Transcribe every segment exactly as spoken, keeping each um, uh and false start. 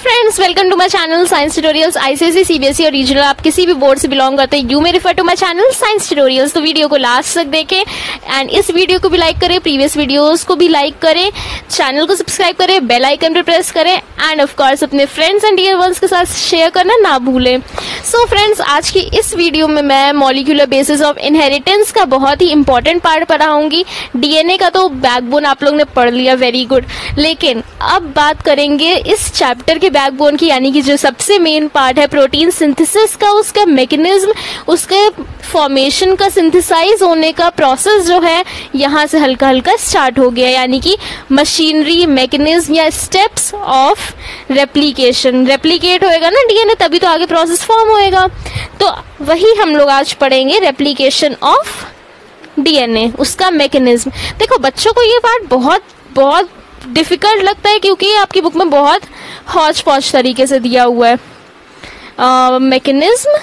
Friends, welcome to my channel science tutorials. ICSE, CBSE और regional, आप किसी भी बोर्ड से बिलोंग करते हैं, you may refer to my channel science tutorials. तो वीडियो को लास्ट तक देखें एंड इस वीडियो को भी लाइक करें, प्रीवियस वीडियोस को भी लाइक करें, चैनल को सब्सक्राइब करें, बेल आइकन पर प्रेस करें एंड ऑफ कोर्स अपने फ्रेंड्स एंड डियर वंस के साथ शेयर करना ना भूलें। सो so फ्रेंड्स, आज की इस वीडियो में मैं मॉलिक्यूलर बेसिस ऑफ इनहेरिटेंस का बहुत ही इंपॉर्टेंट पार्ट पढ़ाऊंगी। डीएनए का तो बैकबोन आप लोग ने पढ़ लिया, वेरी गुड। लेकिन अब बात करेंगे इस चैप्टर के बैकबोन की, यानी कि जो सबसे मेन पार्ट है प्रोटीन सिंथेसिस का, उसका मैकेनिज्म, उसके फॉर्मेशन का, सिंथेसाइज होने का प्रोसेस जो है यहाँ से हल्का हल्का स्टार्ट हो गया, यानी कि मशीनरी, मैकेनिज्म या स्टेप्स ऑफ रेप्लिकेशन। रेप्लिकेट होएगा ना डीएनए, तभी तो आगे प्रोसेस फॉर्म होएगा। तो वही हम लोग आज पढ़ेंगे, रेप्लिकेशन ऑफ डीएनए, उसका मैकेनिज्म। देखो बच्चों को ये पार्ट बहुत बहुत डिफिकल्ट लगता है क्योंकि आपकी बुक में बहुत हौच पौच तरीके से दिया हुआ है। Mechanism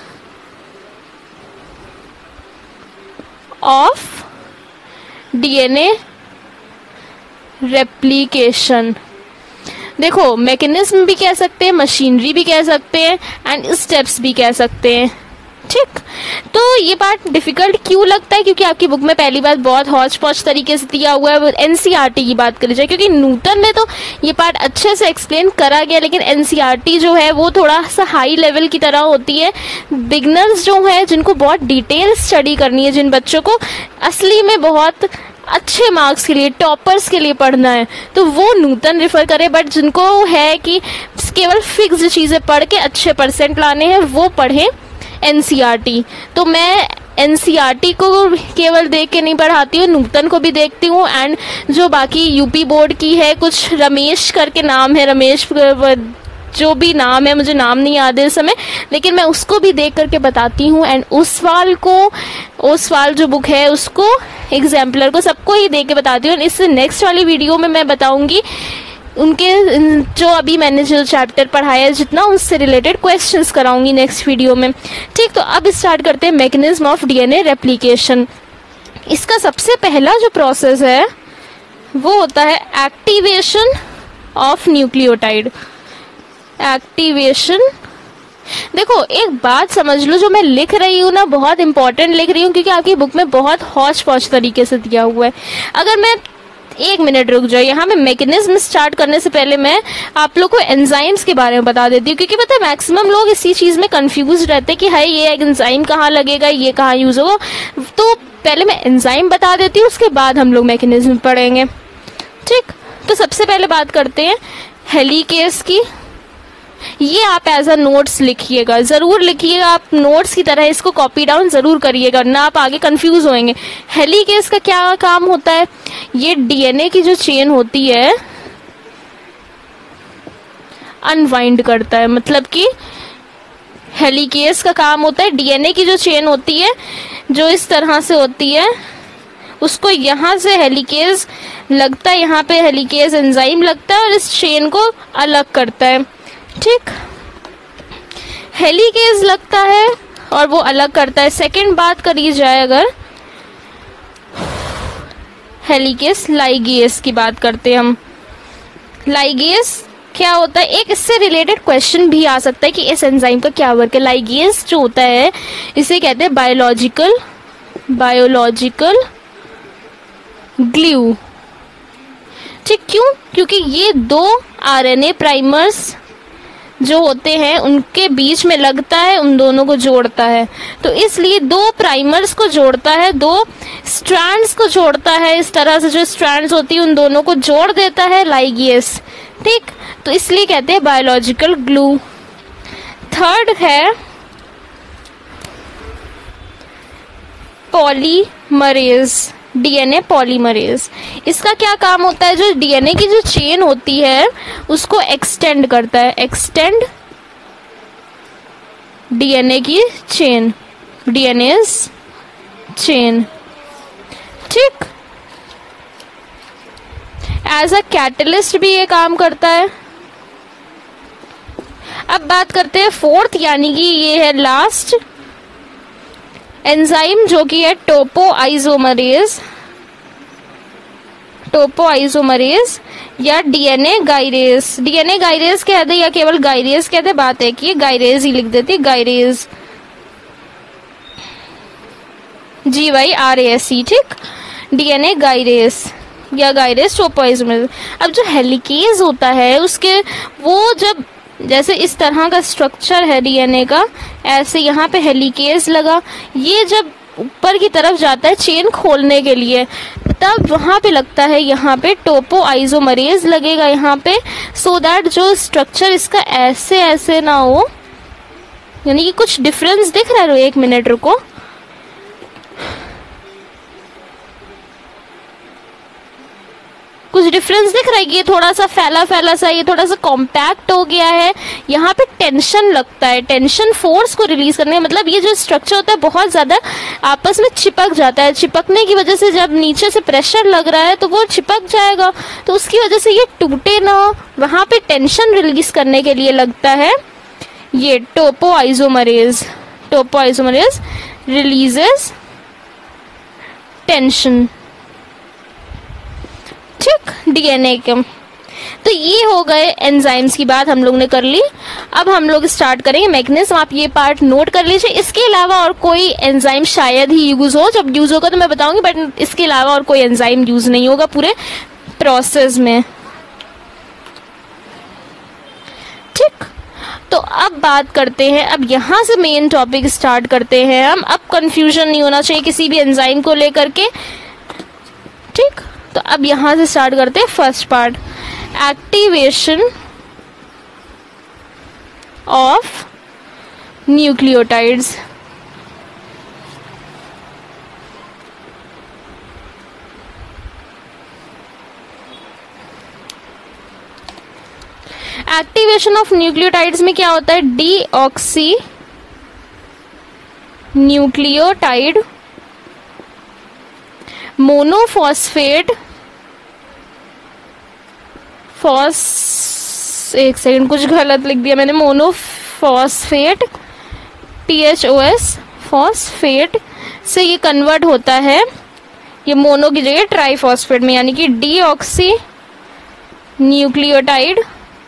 of DNA replication. देखो मैकेनिज्म भी कह सकते हैं, मशीनरी भी कह सकते हैं एंड स्टेप्स भी कह सकते हैं, ठीक। तो ये पार्ट डिफिकल्ट क्यों लगता है? क्योंकि आपकी बुक में पहली बात बहुत हौच पौच तरीके से दिया हुआ है। एनसीईआरटी की बात करी जाए, क्योंकि न्यूटन ने तो ये पार्ट अच्छे से एक्सप्लेन करा गया, लेकिन एनसीईआरटी जो है वो थोड़ा सा हाई लेवल की तरह होती है। बिगनर्स जो है, जिनको बहुत डिटेल स्टडी करनी है, जिन बच्चों को असली में बहुत अच्छे मार्क्स के लिए, टॉपर्स के लिए पढ़ना है, तो वो न्यूटन रेफर करे। बट जिनको है कि केवल फिक्स्ड चीजें पढ़ के अच्छे परसेंट लाने हैं, वो पढ़े एनसीईआरटी। तो मैं एनसीईआरटी को केवल देख के नहीं पढ़ाती हूँ, न्यूटन को भी देखती हूँ एंड जो बाकी यूपी बोर्ड की है, कुछ रमेश करके नाम है, रमेश जो भी नाम है, मुझे नाम नहीं याद है इस समय, लेकिन मैं उसको भी देख करके बताती हूँ एंड उस सवाल को, उस सवाल जो बुक है उसको, एग्जाम्पलर को, सबको ही देख के बताती हूँ। इससे नेक्स्ट वाली वीडियो में मैं बताऊंगी उनके जो अभी मैंने जो चैप्टर पढ़ाया है, जितना उससे रिलेटेड क्वेश्चंस कराऊंगी नेक्स्ट वीडियो में, ठीक। तो अब स्टार्ट करते हैं मैकेनिज्म ऑफ डीएनए रेप्लिकेशन। इसका सबसे पहला जो प्रोसेस है वो होता है एक्टिवेशन ऑफ न्यूक्लियोटाइड। एक्टिवेशन, देखो एक बात समझ लो, जो मैं लिख रही हूँ ना, बहुत इंपॉर्टेंट लिख रही हूँ क्योंकि आपकी बुक में बहुत हौच पौच तरीके से दिया हुआ है। अगर मैं एक मिनट रुक जाओ, यहाँ में मैकेनिज्म स्टार्ट करने से पहले मैं आप लोग को एंजाइम्स के बारे में बता देती हूँ, क्योंकि पता है मैक्सिमम लोग इसी चीज में कंफ्यूज रहते हैं कि हाय ये एंजाइम कहाँ लगेगा, ये कहाँ यूज होगा। तो पहले मैं एंजाइम बता देती हूँ, उसके बाद हम लोग मैकेनिज्म पढ़ेंगे, ठीक। तो सबसे पहले बात करते हैं हेलिकेस की। ये आप एज अ नोट्स लिखिएगा, जरूर लिखिएगा, आप नोट्स की तरह इसको कॉपी डाउन जरूर करिएगा, ना आप आगे कंफ्यूज होंगे। हेलिकेस का क्या काम होता है? ये डीएनए की जो चेन होती है अनवाइंड करता है। मतलब कि हेलिकेस का काम होता है, डीएनए की जो चेन होती है, जो इस तरह से होती है, उसको यहाँ से हेलिकेस लगता है, यहाँ पे हेलिकेस एंजाइम लगता है और इस चेन को अलग करता है, ठीक। हेलिकेज लगता है और वो अलग करता है। सेकंड बात करी जाए अगर हेलिकेज लाइगेज की बात करते हैं हम। लाइगेज क्या होता है? एक इससे रिलेटेड क्वेश्चन भी आ सकता है कि इस एंजाइम का क्या वर्क है। लाइगेज जो होता है इसे कहते हैं बायोलॉजिकल बायोलॉजिकल ग्लू, ठीक। क्यों? क्योंकि ये दो आरएनए प्राइमर्स जो होते हैं उनके बीच में लगता है, उन दोनों को जोड़ता है। तो इसलिए दो प्राइमर्स को जोड़ता है, दो स्ट्रैंड्स को जोड़ता है, इस तरह से जो स्ट्रैंड्स होती है उन दोनों को जोड़ देता है लाइगेज, ठीक। तो इसलिए कहते हैं बायोलॉजिकल ग्लू। थर्ड है पॉलीमरेज, डीएनए पॉलीमरेज। इसका क्या काम होता है? जो डीएनए की जो चेन होती है उसको एक्सटेंड करता है, एक्सटेंड डीएनए की चेन, डीएनए चेन, ठीक। एज अ कैटलिस्ट भी ये काम करता है। अब बात करते हैं फोर्थ, यानी कि ये है लास्ट एंजाइम, जो कि है टोपोआइसोमरेज। टोपोआइसोमरेज या डीएनए गायरेज। डीएनए गायरेज कह दे या केवल गायरेज कह दे, बात है कि गायरेज ही लिख देती, gyrase, G Y R A S E, ठीक। डीएनए गायरेज या गायरेज टोपोआइसोमरेज। अब जो हेलिकेज होता है उसके वो जब जैसे इस तरह का स्ट्रक्चर है डीएनए का, ऐसे यहाँ पे हेलिकेज लगा, ये जब ऊपर की तरफ जाता है चेन खोलने के लिए, तब वहां पे लगता है यहाँ पे टोपोआइसोमरेज लगेगा यहाँ पे, सो दैट जो स्ट्रक्चर इसका ऐसे ऐसे ना हो। यानी कि कुछ डिफरेंस दिख रहा है, एक मिनट रुको, कुछ डिफरेंस दिख रहा है। ये थोड़ा सा फैला फैला सा, ये थोड़ा सा कॉम्पैक्ट हो गया है, यहाँ पे टेंशन लगता है, टेंशन फोर्स को रिलीज करने, मतलब ये जो स्ट्रक्चर होता है बहुत ज्यादा आपस में चिपक जाता है, चिपकने की वजह से जब नीचे से प्रेशर लग रहा है तो वो चिपक जाएगा, तो उसकी वजह से ये टूटे ना, वहां पे टेंशन रिलीज करने के लिए लगता है ये टोपोआइसोमरेज। टोपोआइसोमरेज रिलीजेस टेंशन, ठीक, डीएनए के। तो ये हो गए एंजाइम्स की बात हम लोग ने कर ली। अब हम लोग स्टार्ट करेंगे मैकेनिज्म, आप ये पार्ट नोट कर लीजिए। इसके अलावा और कोई एंजाइम शायद ही यूज हो, जब यूज होगा तो मैं बताऊंगी, बट इसके अलावा और कोई एंजाइम यूज नहीं होगा पूरे प्रोसेस में, ठीक। तो अब बात करते हैं, अब यहां से मेन टॉपिक स्टार्ट करते हैं हम। अब कंफ्यूजन नहीं होना चाहिए किसी भी एंजाइम को लेकर के, ठीक। तो अब यहां से स्टार्ट करते हैं first part, activation of nucleotides. Activation of nucleotides में क्या होता है, डीऑक्सी न्यूक्लियोटाइड मोनोफॉस्फेट फॉस एक सेकंड कुछ गलत लिख दिया मैंने, monophosphate T H O S phosphate से ये कन्वर्ट होता है, ये मोनो की जगह ट्राईफॉस्फेट में, यानी कि डीऑक्सी न्यूक्लियोटाइड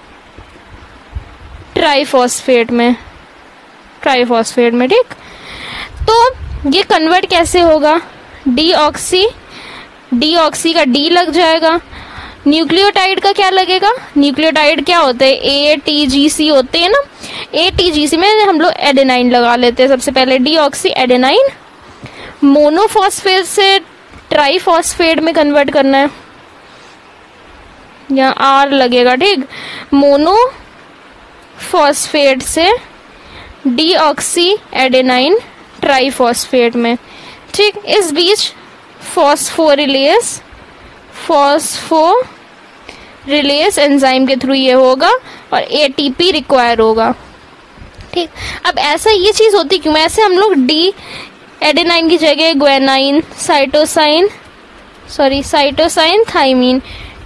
ट्राईफॉस्फेट में, ट्राईफॉस्फेट में, ठीक। तो ये कन्वर्ट कैसे होगा, डीऑक्सी, डीऑक्सी का डी लग जाएगा, न्यूक्लियोटाइड का क्या लगेगा, न्यूक्लियोटाइड क्या होते हैं, ए टी जी सी होते हैं ना, ए टी जी सी में हम लोग एडेनाइन लगा लेते हैं सबसे पहले, डीऑक्सी एडेनाइन, मोनोफॉस्फेट से ट्राईफॉस्फेट में कन्वर्ट करना है, यहाँ आर लगेगा, ठीक, मोनोफॉस्फेट से डीऑक्सी एडेनाइन ट्राईफॉस्फेट में, ठीक। इस बीच फॉस्फोरिलेज फॉस्फोरिलेज एंजाइम के थ्रू ये होगा और एटीपी रिक्वायर होगा, ठीक। अब ऐसा ये चीज होती क्यों, ऐसे हम लोग डी एडेनाइन की जगह guanine, cytosine, sorry cytosine, thymine,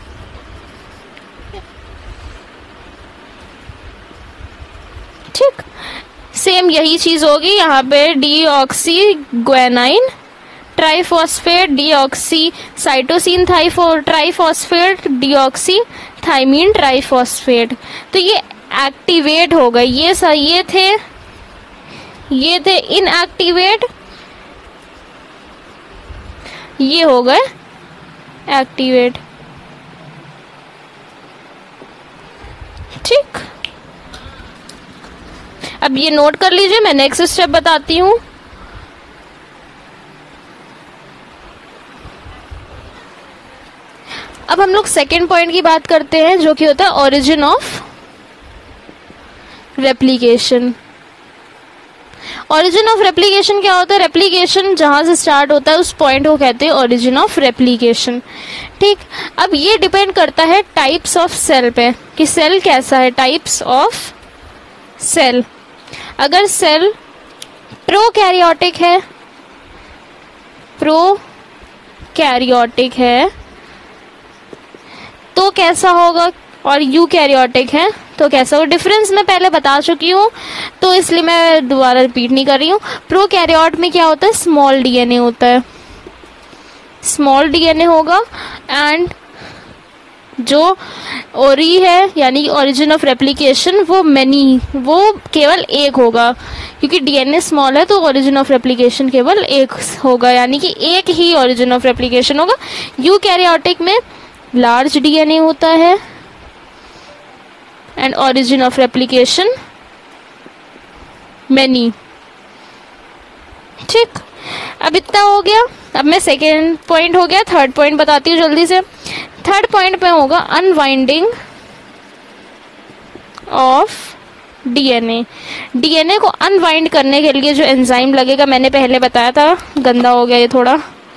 ठीक, सेम यही चीज होगी यहाँ पे, deoxy guanine triphosphate, deoxy cytosine triphosphate, deoxy thymine triphosphate. तो ये एक्टिवेट हो गए, ये सा ये थे ये थे इनएक्टिवेट, ये हो गए एक्टिवेट, ठीक। अब ये नोट कर लीजिए, मैं नेक्स्ट स्टेप बताती हूं। अब हम लोग सेकेंड पॉइंट की बात करते हैं, जो कि होता है origin of replication. Origin of replication क्या होता है, रेप्लिकेशन जहां से स्टार्ट होता है उस पॉइंट को कहते हैं ओरिजिन ऑफ रेप्लिकेशन, ठीक। अब ये डिपेंड करता है टाइप्स ऑफ सेल पे, कि सेल कैसा है, टाइप्स ऑफ सेल। अगर सेल प्रोकैरियोटिक है, प्रोकैरियोटिक है तो कैसा होगा, और यूकैरियोटिक है तो कैसा हो, डिफरेंस मैं पहले बता चुकी हूँ तो इसलिए मैं दोबारा रिपीट नहीं कर रही हूँ। प्रोकैरियोट में क्या होता है, स्मॉल डीएनए होता है, स्मॉल डीएनए होगा, एंड जो ओरी है यानी ओरिजिन ऑफ रेप्लिकेशन वो मैनी, वो केवल एक होगा, क्योंकि डीएनए स्मॉल है तो ओरिजिन ऑफ रेप्लिकेशन केवल एक होगा, यानी कि एक ही ओरिजिन ऑफ रेप्लिकेशन होगा। यूकैरियोटिक में लार्ज डीएनए होता है and origin of replication many. ठीक, अब इतना हो गया। अब मैं सेकेंड पॉइंट हो गया, थर्ड पॉइंट बताती हूँ जल्दी से। थर्ड पॉइंट में होगा अनवाइंडिंग ऑफ डीएनए। डीएनए को अनवाइंड करने के लिए जो एंजाइम लगेगा, मैंने पहले बताया था, गंदा हो गया ये थोड़ा।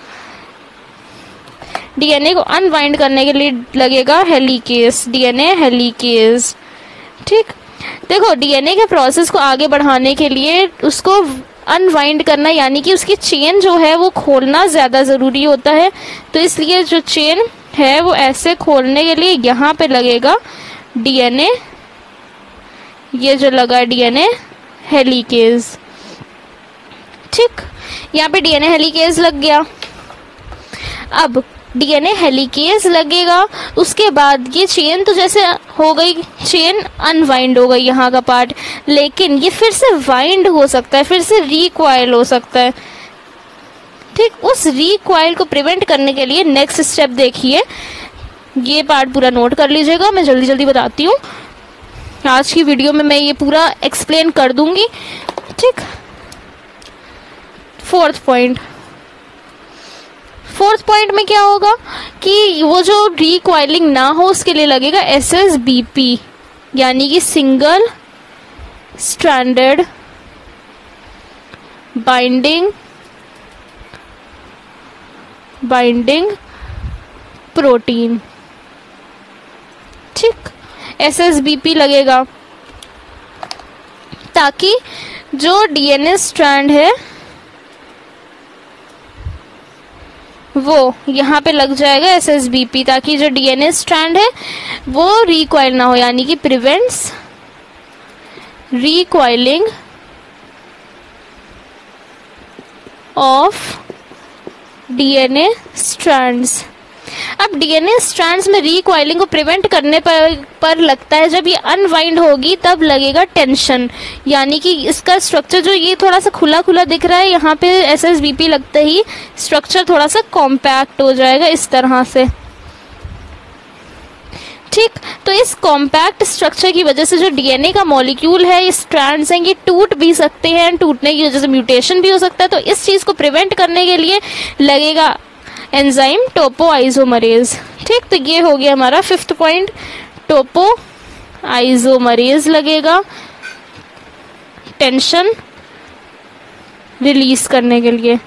डीएनए को अनवाइंड करने के लिए लगेगा हेलिकेस, डीएनए हेलिकेस। ठीक, देखो डीएनए के प्रोसेस को आगे बढ़ाने के लिए उसको अनवाइंड करना यानी कि उसकी चेन जो है वो खोलना ज़्यादा ज़रूरी होता है। तो इसलिए जो चेन है वो ऐसे खोलने के लिए यहाँ पे लगेगा डीएनए, ये जो लगा डीएनए हेलिकेज। ठीक, यहाँ पे डीएनए हेलिकेज लग गया। अब डीएनए हेलिकेज लगेगा, उसके बाद ये चेन तो जैसे हो गई, चेन अनवाइंड हो गई यहाँ का पार्ट, लेकिन ये फिर से वाइंड हो सकता है, फिर से रिक्वाइल हो सकता है। ठीक, उस रिक्वाइल को प्रिवेंट करने के लिए नेक्स्ट स्टेप देखिए, ये पार्ट पूरा नोट कर लीजिएगा, मैं जल्दी जल्दी बताती हूँ। आज की वीडियो में मैं ये पूरा एक्सप्लेन कर दूंगी। ठीक, फोर्थ पॉइंट फोर्थ पॉइंट में क्या होगा कि वो जो रिक्वाइलिंग ना हो उसके लिए लगेगा एस एस बी पी, यानी कि single stranded binding binding protein. ठीक, एस एस बी पी लगेगा ताकि जो डीएनए स्ट्रैंड है वो यहाँ पे लग जाएगा एस एस बी पी, ताकि जो डीएनए स्ट्रैंड है वो रिक्वाइल ना हो, यानी कि prevents recoiling of DNA strands. अब डीएनए स्ट्रैंड्स में रिक्वाइलिंग को प्रिवेंट करने पर पर लगता है जब ये अनवाइंड होगी तब लगेगा टेंशन, यानी कि इसका स्ट्रक्चर जो ये थोड़ा सा खुला खुला दिख रहा है, यहाँ पे एस एस बी पी लगते ही स्ट्रक्चर थोड़ा सा कॉम्पैक्ट हो जाएगा इस तरह से। ठीक, तो इस कॉम्पैक्ट स्ट्रक्चर की वजह से जो डीएनए का मॉलिक्यूल है, ये स्ट्रैंड्स हैं, ये टूट भी सकते हैं, टूटने की वजह से म्यूटेशन भी हो सकता है। तो इस चीज को प्रिवेंट करने के लिए लगेगा एंजाइम टोपो आइसोमरेज। ठीक, तो ये हो गया हमारा फिफ्थ पॉइंट, टोपो आइसोमरेज लगेगा टेंशन रिलीज करने के लिए।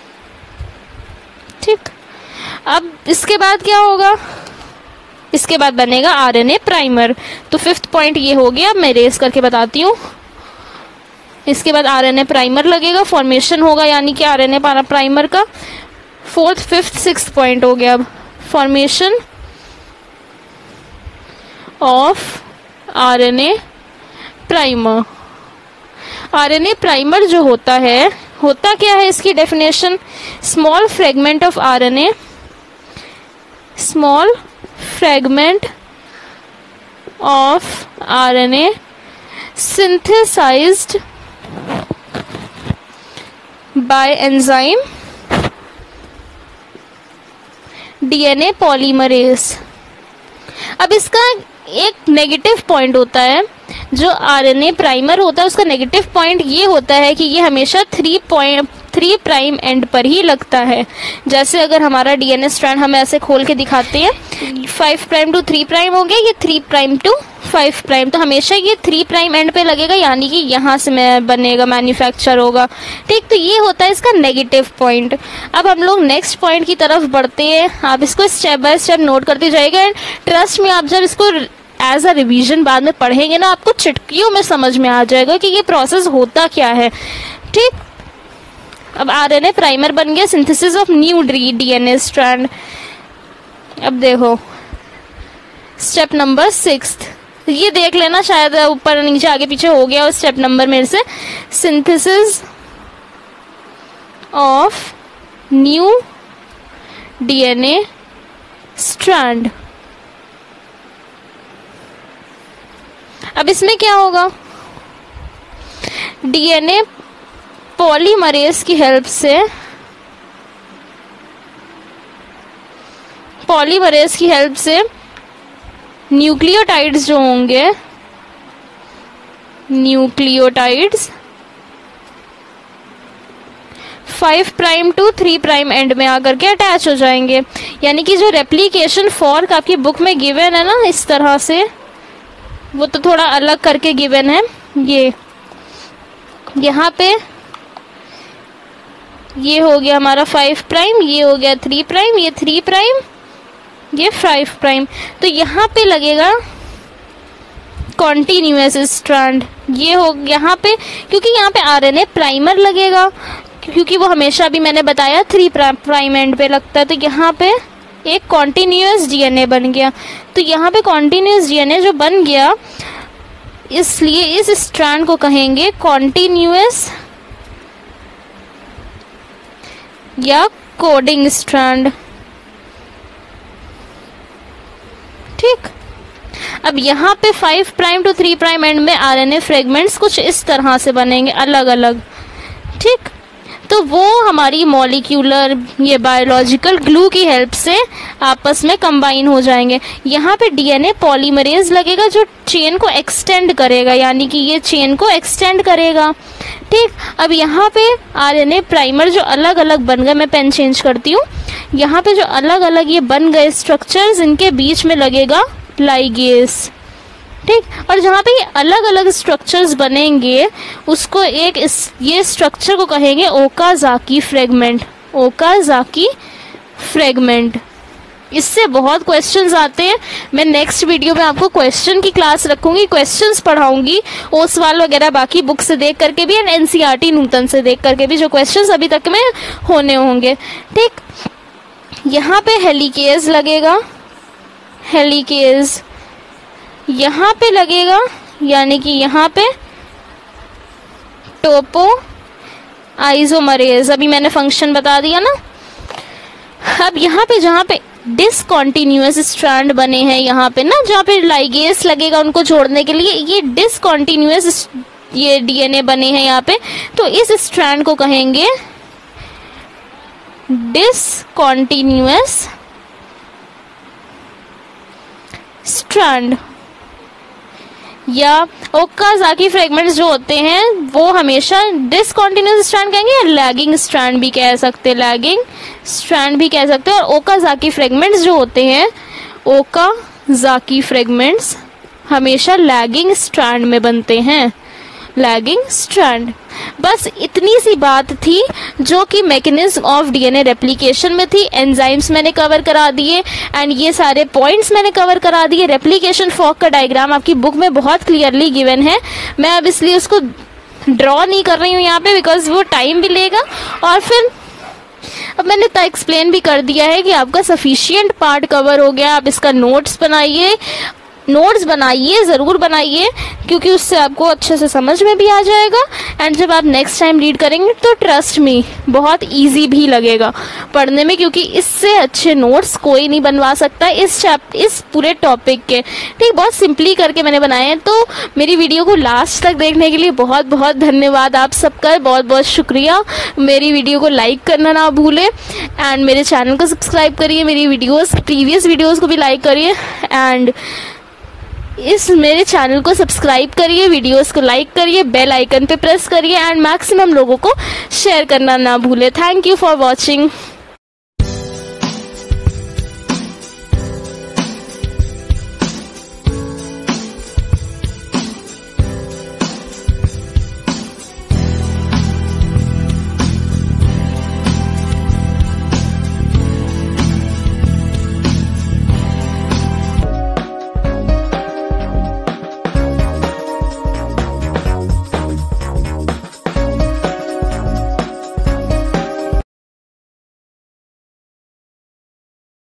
ठीक, अब इसके बाद क्या होगा, इसके बाद बनेगा आरएनए प्राइमर। तो फिफ्थ पॉइंट ये हो गया, मैं रेस करके बताती हूँ। इसके बाद आरएनए प्राइमर लगेगा, फॉर्मेशन होगा यानी कि आरएनए प्राइमर का। फोर्थ फिफ्थ सिक्स्थ पॉइंट हो गया अब formation of RNA primer. RNA primer जो होता है, होता क्या है इसकी definition, small fragment of RNA, small fragment of RNA synthesized by enzyme DNA polymerase. अब इसका एक नेगेटिव पॉइंट होता है, जो आरएनए प्राइमर होता है उसका नेगेटिव पॉइंट ये होता है कि ये हमेशा three point three prime end पर ही लगता है। जैसे अगर हमारा डीएनए स्ट्रैंड हम ऐसे खोल के दिखाते हैं, five prime to three prime हो गया, ये three prime to five prime, तो हमेशा ये थ्री प्राइम एंड पे लगेगा, यानी कि यहाँ से मैं बनेगा, मैन्युफैक्चर होगा। ठीक, तो ये होता है इसका नेगेटिव पॉइंट। अब हम लोग नेक्स्ट पॉइंट की तरफ बढ़ते हैं, आप इसको स्टेप बाय स्टेप नोट करते जाइएगा एंड ट्रस्ट में आप जब इसको एज अ रिवीजन बाद में पढ़ेंगे ना, आपको चुटकियों में समझ में आ जाएगा कि ये प्रोसेस होता क्या है। ठीक, अब आरएनए प्राइमर बन गया, synthesis of new DNA strand. अब देखो स्टेप नंबर सिक्स्थ, ये देख लेना, शायद ऊपर नीचे आगे पीछे हो गया स्टेप नंबर मेरे से। Synthesis of new DNA strand. अब इसमें क्या होगा, डीएनए पॉलीमरेज की हेल्प से पॉलीमरेज की हेल्प से न्यूक्लियोटाइड्स जो होंगे, nucleotides five prime to three prime end में आकर के अटैच हो जाएंगे। यानी कि जो रेप्लिकेशन फॉर्क आपकी बुक में गिवन है ना इस तरह से, वो तो थोड़ा अलग करके गिवन है। ये यहाँ पे ये हो गया हमारा फाइव प्राइम, ये हो गया थ्री प्राइम, ये थ्री प्राइम, ये फाइव प्राइम। तो यहाँ पे लगेगा कॉन्टिन्यूअस स्ट्रैंड। ये हो यहाँ पे, क्योंकि यहाँ पे आरएनए प्राइमर लगेगा, क्योंकि वो हमेशा भी मैंने बताया थ्री प्राइम एंड पे लगता है। तो यहाँ पे एक कॉन्टिन्यूअस डीएनए बन गया। तो यहाँ पे कॉन्टिन्यूअस डीएनए जो बन गया, इसलिए इस स्ट्रैंड को कहेंगे कॉन्टिन्यूअस या कोडिंग स्ट्रैंड। ठीक, अब यहाँ पे five prime to three prime end में आरएनए फ्रेगमेंट्स कुछ इस तरह से बनेंगे अलग अलग। ठीक, तो वो हमारी मॉलिक्यूलर ये बायोलॉजिकल ग्लू की हेल्प से आपस में कंबाइन हो जाएंगे। यहाँ पे डीएनए पॉलीमरेज लगेगा जो चेन को एक्सटेंड करेगा, यानी कि ये चेन को एक्सटेंड करेगा। ठीक, अब यहाँ पे आरएनए प्राइमर जो अलग अलग बन गए, मैं पेन चेंज करती हूँ, यहाँ पे जो अलग अलग ये बन गए स्ट्रक्चर्स, इनके बीच में लगेगा लाइगेस। ठीक, और जहाँ पे ये अलग अलग स्ट्रक्चर्स बनेंगे उसको एक इस ये स्ट्रक्चर को कहेंगे ओकाजाकी फ्रेगमेंट। ओकाजाकी फ्रेगमेंट, इससे बहुत क्वेश्चंस आते हैं। मैं नेक्स्ट वीडियो में आपको क्वेश्चन की क्लास रखूंगी, क्वेश्चंस पढ़ाऊंगी, ओसवाल वगैरह बाकी बुक से देख करके भी एंड एनसीईआरटी नूतन से देख करके भी जो क्वेश्चंस अभी तक में होने होंगे। ठीक, यहाँ पे हेलिकेज लगेगा, हेलिकेज यहाँ पे लगेगा, यानी कि यहाँ पे टोपो आइसोमरेज, अभी मैंने फंक्शन बता दिया ना। अब यहाँ पे जहाँ पे डिसकॉन्टिन्यूअस स्ट्रैंड बने हैं, यहाँ पे ना जहाँ पे लाइगेस लगेगा उनको जोड़ने के लिए, ये डिसकॉन्टिन्यूअस ये डीएनए बने हैं यहाँ पे, तो इस स्ट्रैंड को कहेंगे डिसकॉन्टिन्यूअस स्ट्रैंड। या ओकाजाकी फ्रेगमेंट्स जो होते हैं वो हमेशा डिसकॉन्टिन्यूअस स्ट्रैंड कहेंगे, या लैगिंग स्ट्रैंड भी कह सकते हैं, लैगिंग स्ट्रैंड भी कह सकते हैं। और ओकाजाकी फ्रेगमेंट्स जो होते हैं, ओकाजाकी फ्रेगमेंट्स हमेशा लैगिंग स्ट्रैंड में बनते हैं, लैगिंग स्ट्रैंड। बस इतनी सी बात थी जो कि मैकेनिज्म ऑफ डीएनए रेप्लिकेशन में थी। एंजाइम्स मैंने कवर करा दिए एंड ये सारे पॉइंट्स मैंने कवर करा दिए। रेप्लिकेशन फॉर्क का डायग्राम आपकी बुक में बहुत क्लियरली गिवन है, मैं अब इसलिए उसको ड्रॉ नहीं कर रही हूँ यहाँ पे, बिकॉज वो टाइम भी लेगा। और फिर अब मैंने तो एक्सप्लेन भी कर दिया है कि आपका सफिशिएंट पार्ट कवर हो गया। आप इसका नोट्स बनाइए, नोट्स बनाइए, ज़रूर बनाइए, क्योंकि उससे आपको अच्छे से समझ में भी आ जाएगा। एंड जब आप नेक्स्ट टाइम रीड करेंगे तो ट्रस्ट मी बहुत इजी भी लगेगा पढ़ने में, क्योंकि इससे अच्छे नोट्स कोई नहीं बनवा सकता इस चैप्ट इस पूरे टॉपिक के। ठीक, बहुत सिंपली करके मैंने बनाए हैं। तो मेरी वीडियो को लास्ट तक देखने के लिए बहुत बहुत धन्यवाद आप सबका, बहुत बहुत शुक्रिया। मेरी वीडियो को लाइक करना ना भूलें एंड मेरे चैनल को सब्सक्राइब करिए, मेरी वीडियोस प्रीवियस वीडियोस को भी लाइक करिए एंड इस मेरे चैनल को सब्सक्राइब करिए, वीडियोस को लाइक करिए, बेल आइकन पे प्रेस करिए एंड मैक्सिमम लोगों को शेयर करना ना भूले। Thank you for watching.